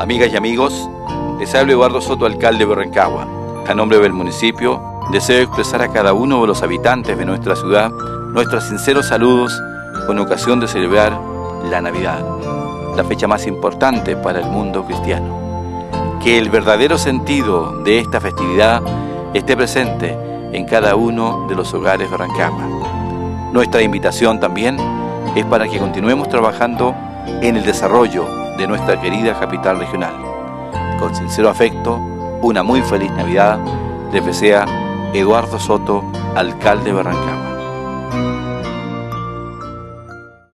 Amigas y amigos, les habla Eduardo Soto, alcalde de Rancagua. A nombre del municipio, deseo expresar a cada uno de los habitantes de nuestra ciudad nuestros sinceros saludos con ocasión de celebrar la Navidad, la fecha más importante para el mundo cristiano. Que el verdadero sentido de esta festividad esté presente en cada uno de los hogares de Rancagua. Nuestra invitación también es para que continuemos trabajando en el desarrollo de nuestra querida capital regional. Con sincero afecto, una muy feliz Navidad les desea Eduardo Soto, alcalde de Rancagua.